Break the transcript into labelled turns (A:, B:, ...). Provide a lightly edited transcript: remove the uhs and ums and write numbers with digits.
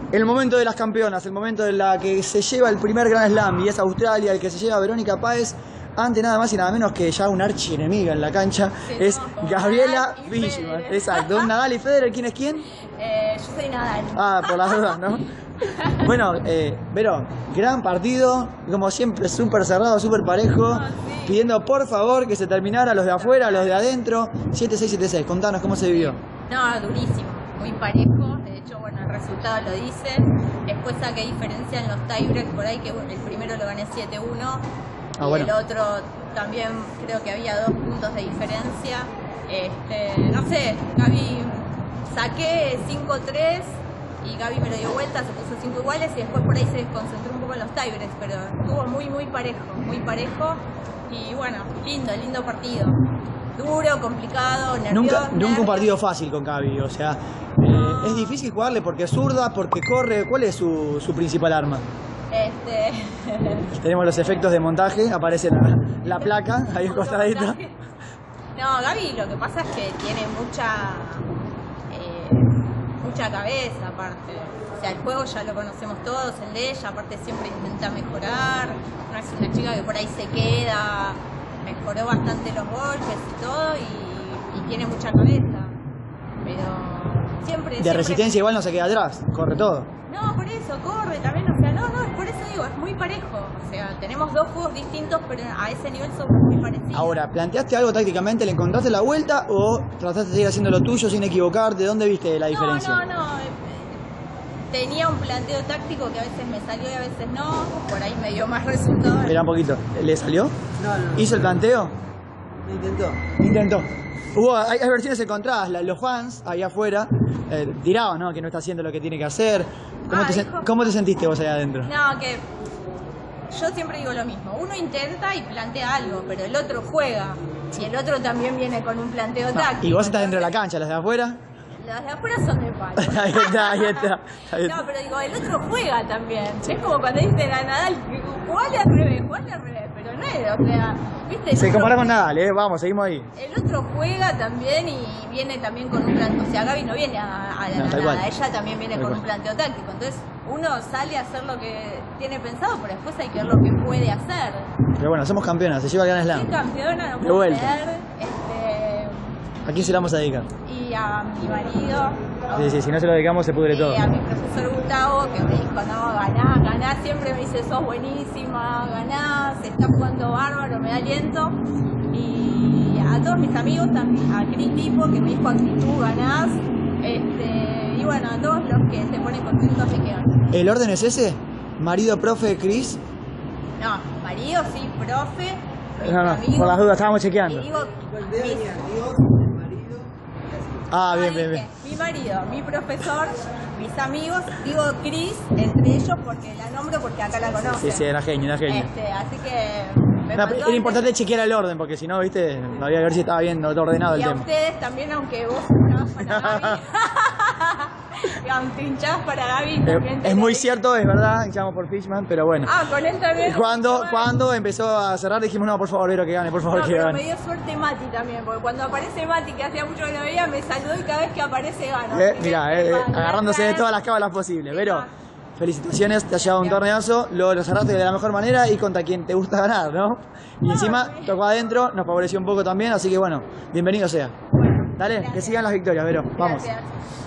A: El momento de las campeonas, el momento de la que se lleva el primer Grand Slam y es Australia, el que se lleva a Verónica Páez ante nada más y nada menos que ya una archienemiga en la cancha, es Gabriela Fishman. Exacto, Nadal y Federer, ¿quién es quién?
B: Yo soy Nadal.
A: Ah, por las dudas, ¿no? Bueno, Vero, gran partido, como siempre súper cerrado, súper parejo,
B: sí.
A: Pidiendo por favor que se terminara los de afuera, los de adentro, 7-6, 7-6, contanos cómo se vivió.
B: No, durísimo, muy parejo, de hecho, bueno, el resultado lo dice, después saqué diferencia en los tiebreaks, por ahí que el primero lo gané 7-1, y
A: bueno.
B: el otro también creo que había 2 puntos de diferencia, no sé, Gaby, saqué 5-3, y Gaby me lo dio vuelta, se puso 5 iguales y después por ahí se desconcentró un poco en los tiebreaks, pero estuvo muy parejo y bueno, lindo partido. Duro, complicado, nervioso.
A: Nunca un partido fácil con Gaby, o sea, es difícil jugarle porque es zurda, porque corre. ¿Cuál es su principal arma? Tenemos los efectos de montaje, aparece la placa ahí acostadita.
B: No, Gaby lo que pasa es que tiene mucha cabeza aparte. O sea, el juego ya lo conocemos todos, el de ella, aparte siempre intenta mejorar. No es una chica que por ahí se queda, mejoró bastante los golpes y todo y tiene mucha cabeza. Pero
A: De resistencia igual no se queda atrás, corre todo.
B: No, por eso, corre también, o sea, no, es por eso digo, es muy parejo. O sea, tenemos 2 juegos distintos, pero a ese nivel son muy parecidos.
A: Ahora, ¿planteaste algo tácticamente? ¿Le encontraste la vuelta o trataste de seguir haciendo lo tuyo sin equivocarte? ¿Dónde viste la diferencia?
B: No. Tenía un planteo táctico que a veces me salió y a veces no. Por ahí me dio más resultados.
A: Espera un poquito. ¿Le salió?
C: No.
A: ¿Hizo el planteo?
C: Intentó.
A: Hay versiones encontradas. Los fans ahí afuera tiraban, ¿no? Que no está haciendo lo que tiene que hacer. ¿Cómo te sentiste vos ahí adentro?
B: No, que yo siempre digo lo mismo. Uno intenta y plantea algo, pero el otro juega. Y el otro también viene con un planteo táctico.
A: ¿Y vos estás dentro de la cancha, los de afuera?
B: Los de afuera son de palo.
A: Ahí está.
B: No, pero digo, el otro juega también. Es como cuando dicen a Nadal, jugale al revés, pero no es, o sea, ¿viste?
A: Se compara con Nadal, vamos, seguimos ahí.
B: El otro juega también y viene también con un planteo, o sea, Gaby no viene a la nada, ella también viene con un planteo táctico, entonces uno sale a hacer lo que tiene pensado, pero después hay que ver lo que puede hacer.
A: Pero bueno, somos campeonas, se lleva el Grand Slam.
B: Soy campeona, no
A: De
B: puedo
A: vuelta.
B: creer,
A: ¿A quién se la vamos a dedicar?
B: y a mi marido.
A: Sí, si no se lo dedicamos se pudre todo.
B: A mi profesor Gustavo, que me dijo, no, ganá, siempre me dice, sos buenísima, ganá, se está jugando bárbaro, me da aliento. Y a todos mis amigos también, a Cris Tipo, que me dijo actitud, ganás. Y bueno, a todos los que se ponen contentos de que ganan.
A: ¿El orden es ese? ¿Marido, profe, Cris?
B: No, marido sí, profe, mis
A: No,
B: amigos,
A: por las dudas, estábamos chequeando.
B: y digo,
A: Bien.
B: mi marido, mi profesor, mis amigos, digo Cris, entre ellos porque la nombro porque acá la conocen.
A: Sí, era genio.
B: Así que me mandó
A: Era importante chequear el orden porque si no, viste, había que ver si estaba bien ordenado el
B: y a
A: tema.
B: ustedes también, aunque vos hinchás para Gaby. Y aunque hinchás para Gaby también.
A: Es muy cierto, es verdad, hinchamos por Fishman, pero bueno.
B: Con él también.
A: Cuando empezó a cerrar dijimos, no, por favor, Vero, que gane, por favor, que
B: pero
A: gane.
B: me dio suerte Mati también, porque cuando aparece Mati, que hacía mucho que no veía, me saludó y cada vez que aparece gana.
A: Mirá, agarrándose de todas las cábalas posibles. Vero, felicitaciones, te has llevado un torneazo, lo cerraste de la mejor manera y contra quien te gusta ganar, ¿no? Y encima tocó adentro, nos favoreció un poco también, así que bueno, bienvenido sea. Dale,
B: gracias.
A: que sigan las victorias, Vero, vamos.
B: Gracias.